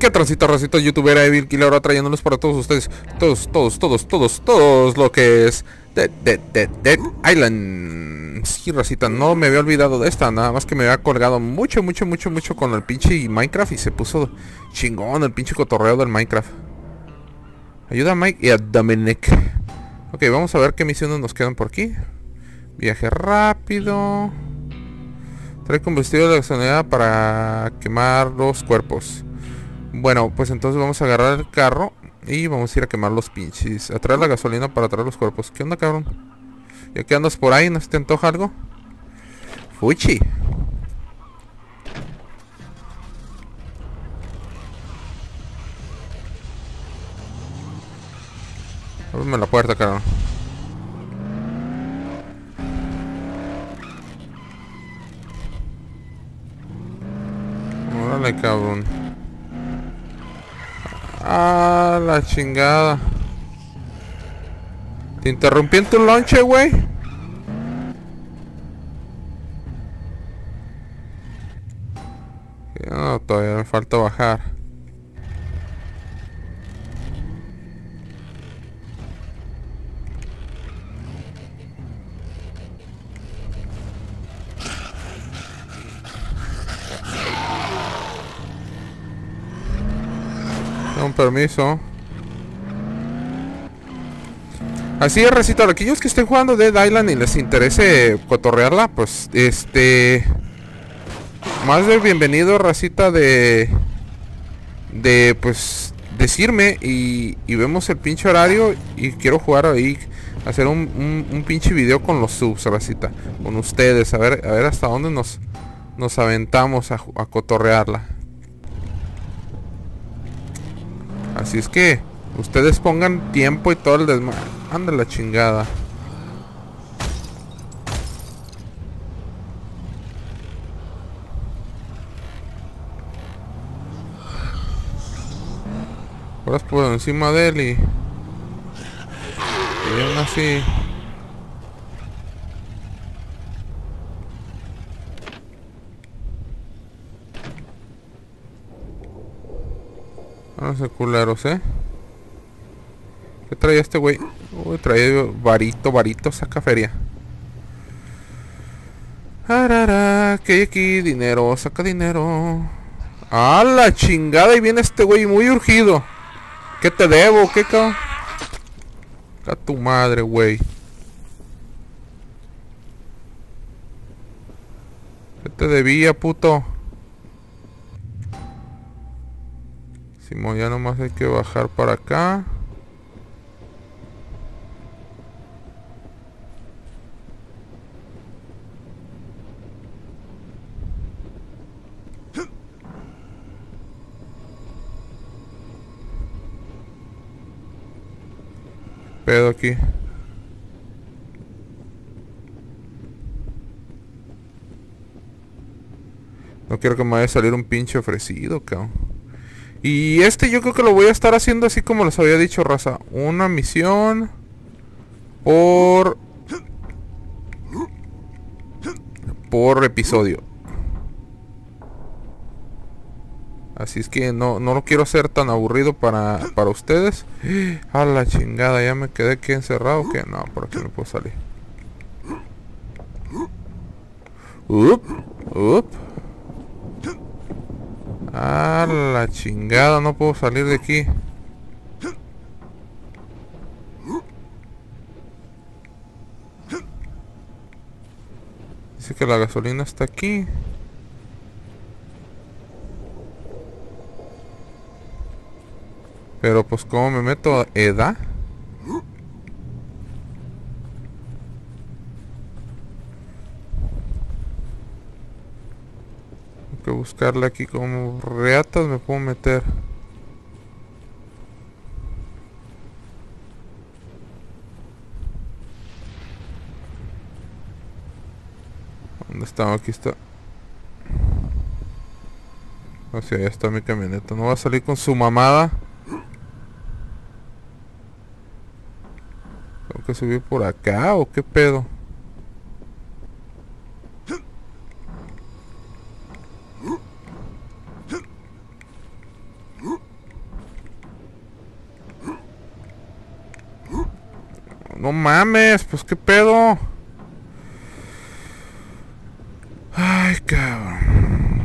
¿Qué transita, racita youtuber Evil Killer ahora trayéndolos para todos ustedes? Todos lo que es Dead Island. Sí, racita, no me había olvidado de esta. Nada más que me había colgado mucho con el pinche Minecraft. Y se puso chingón el pinche cotorreo del Minecraft. Ayuda a Mike y a Dominic. Ok, vamos a ver qué misiones nos quedan por aquí. Viaje rápido. Trae combustible de la gasolinera para quemar los cuerpos. Bueno, pues entonces vamos a agarrar el carro y vamos a ir a quemar los pinches. A traer la gasolina para traer los cuerpos. ¿Qué onda, cabrón? ¿Ya que andas por ahí? ¿No se te antoja algo? Fuchi. Ábreme la puerta, cabrón. Órale, cabrón. Ah, la chingada. ¿Te interrumpí en tu lonche, güey? No, todavía me falta bajar. Con permiso. Así es, recito, aquellos que estén jugando Dead Island y les interese cotorrearla, pues, más de bienvenido, racita, pues, decirme y vemos el pinche horario y quiero jugar ahí, hacer un pinche video con los subs, racita, con ustedes, a ver hasta dónde nos aventamos a cotorrearla. Así es que ustedes pongan tiempo y todo el desmadre. Anda la chingada. Ahora por encima de él y aún así. Vamos a culeros, ¿Qué traía este güey? Uy, traía varito, saca feria. Arara, que hay aquí, dinero, saca dinero. ¡Ah, la chingada! Y viene este güey muy urgido. ¿Qué te debo? ¿Qué cabrón? A tu madre, güey. ¿Qué te debía, puto? Simón, ya nomás hay que bajar para acá. Pedo aquí. No quiero que me vaya a salir un pinche ofrecido, cabrón. Y yo creo que lo voy a estar haciendo así como les había dicho, raza. Una misión por episodio. Así es que no lo quiero hacer tan aburrido para ustedes. A la chingada, ya me quedé aquí encerrado. Que no, por aquí no puedo salir. Up. A la chingada, no puedo salir de aquí. Dice que la gasolina está aquí. Pero pues ¿cómo me meto a EDA? Tengo que buscarle aquí como reatas me puedo meter. ¿Dónde está? Aquí está. O sea, ya está mi camioneta. ¿No va a salir con su mamada? ¿Tengo que subir por acá o qué pedo? No mames, pues qué pedo. Ay, cabrón.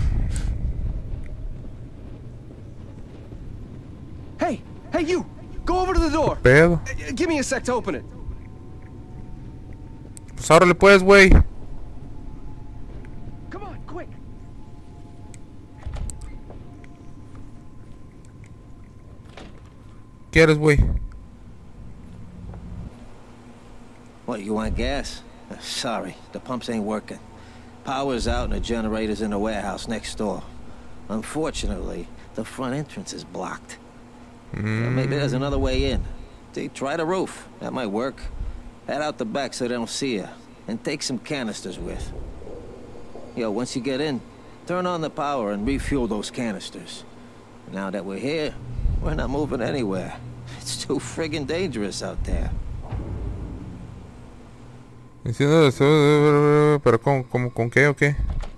Hey, you! Go over to the door. ¿Qué pedo? Give me a sec to open it. Pues ábrele pues, güey. Come on, quick. ¿Quieres, güey? What, you want gas? Sorry, the pumps ain't working. Power's out and the generator's in the warehouse next door. Unfortunately, the front entrance is blocked. Maybe there's another way in. Try the roof. That might work. Head out the back so they don't see you. And take some canisters with. Yo, once you get in, turn on the power and refuel those canisters. Now that we're here, we're not moving anywhere. It's too friggin' dangerous out there. Pero ¿con qué o qué?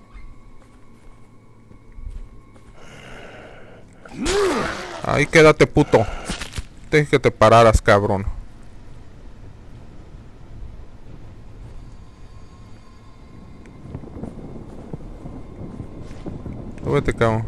Ahí quédate, puto. Te dije que te pararas, cabrón. Súbete, cabrón.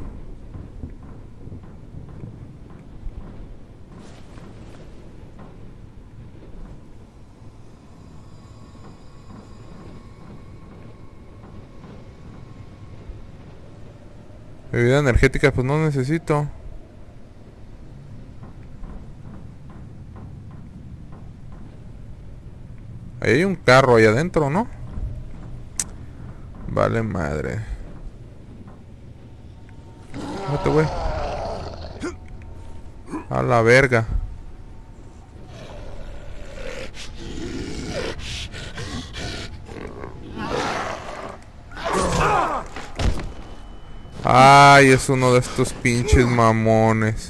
Bebida energética, pues no necesito. Ahí hay un carro ahí adentro, ¿no? Vale madre. Vete, güey. A la verga. Ay, es uno de estos pinches mamones.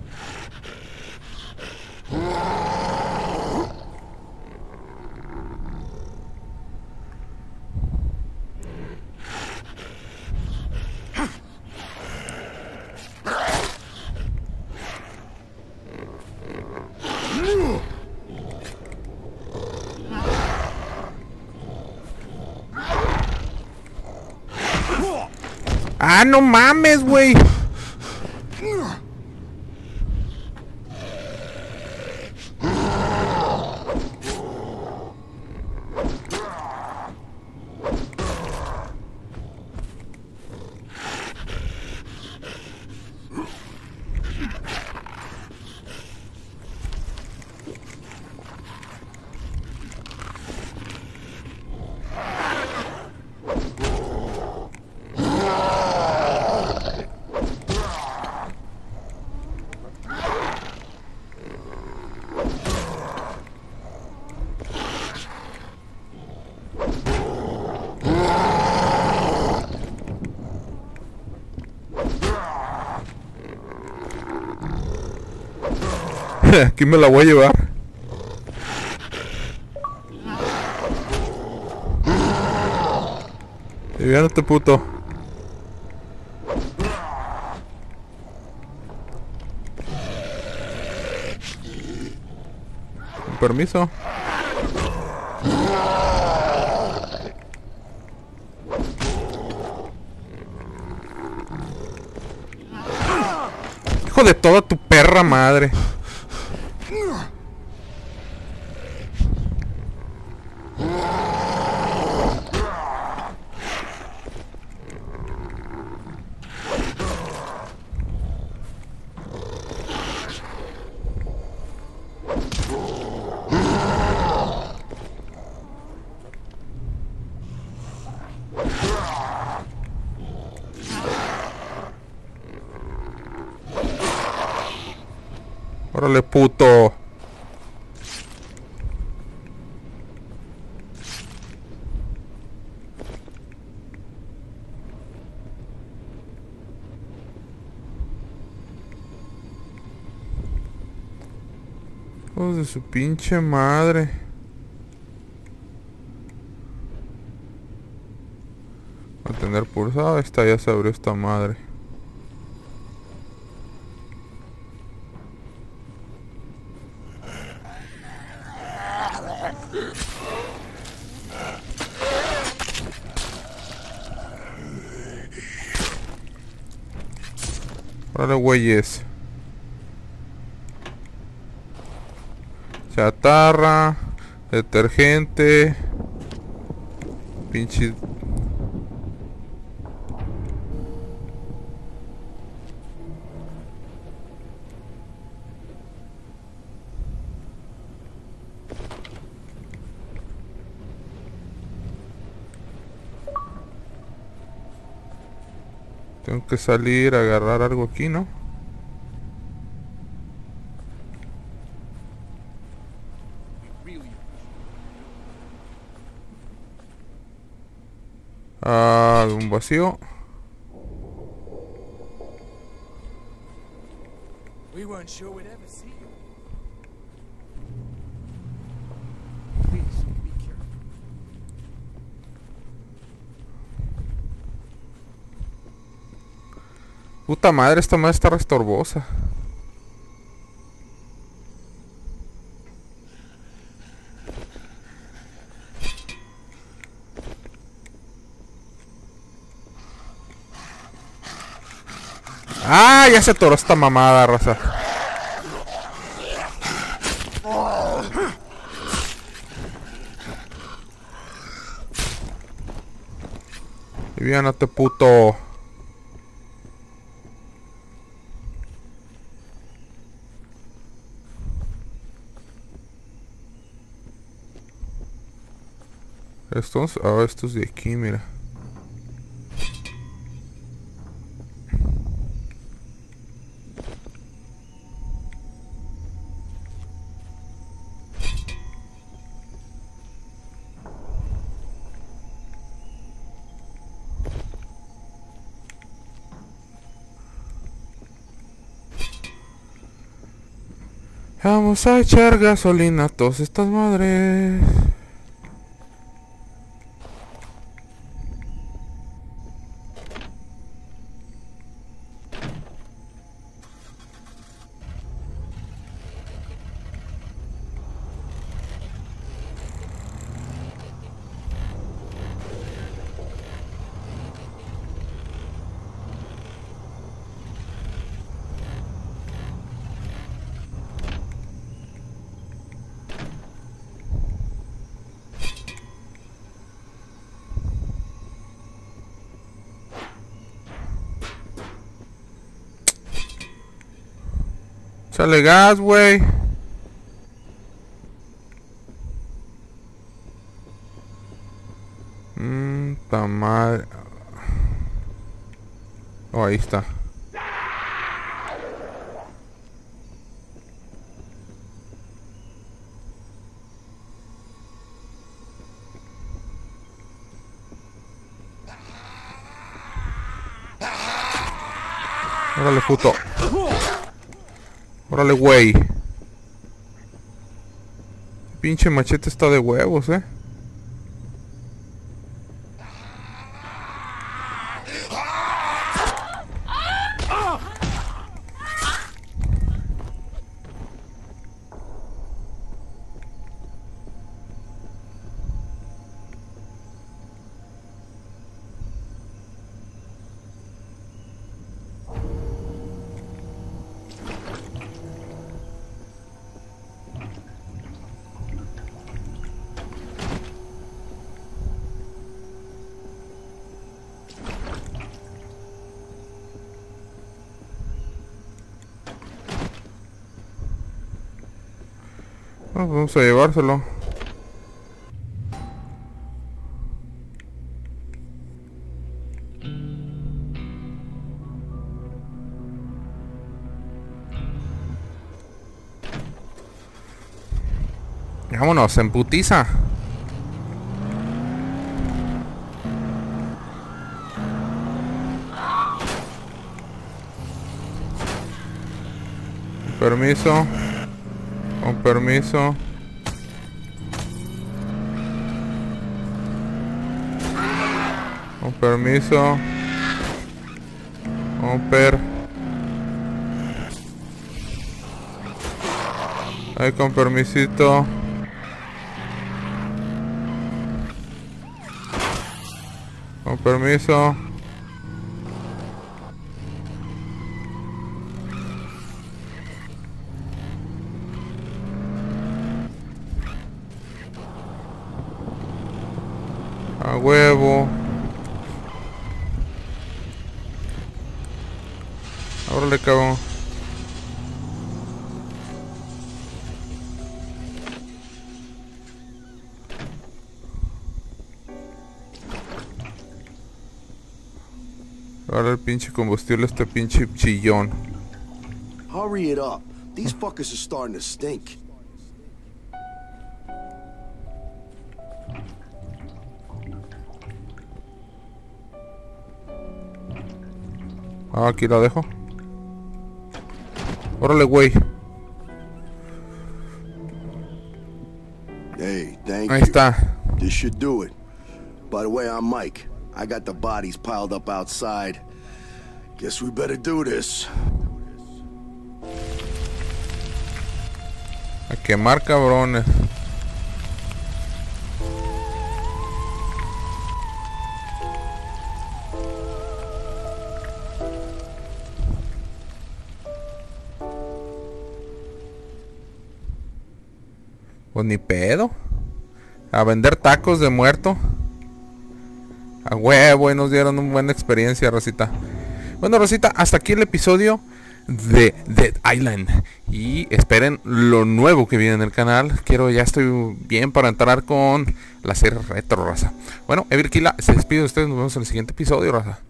Ah, no mames, güey. Aquí me la voy a llevar. Y vean este puto. Con permiso. Hijo de toda tu perra madre. Órale, puto. Hijos de su pinche madre. A tener pulsado. Esta ya se abrió esta madre. Órale, güeyes. Chatarra. Detergente. Pinche. Tengo que salir a agarrar algo aquí, ¿no? Ah, un vacío. We weren't sure we'd ever see you. Please, be careful. Puta madre, esta madre está restorbosa. Ah, ya se atoró esta mamada, raza. Aliviánate, puto. Estos, estos de aquí, mira. Vamos a echar gasolina a todas estas madres. Échale gas, güey. Ta madre. Oh, ahí está. Órale, puto. Órale, güey. Pinche machete está de huevos, Vamos a llevárselo. Vámonos, en putiza. Con permiso. Con permiso. Con permiso. Ahí con permisito. Con permiso. A huevo. Órale, cabrón. Ahora el pinche combustible, este pinche chillón. Hurry it up. These fuckers are starting to stink. Ah, aquí la dejo. Órale, güey. Hey, thank Ahí you. está. This should do it. By the way, I'm Mike. I got the bodies piled up outside. Guess we better do this. A quemar cabrones. Pues ni pedo. A vender tacos de muerto. A huevo, y nos dieron una buena experiencia, Rosita. Bueno, Rosita, hasta aquí el episodio de Dead Island. Y esperen lo nuevo que viene en el canal. Ya estoy bien para entrar con la serie retro, raza. Bueno, Evirkila se despide de ustedes. Nos vemos en el siguiente episodio, raza.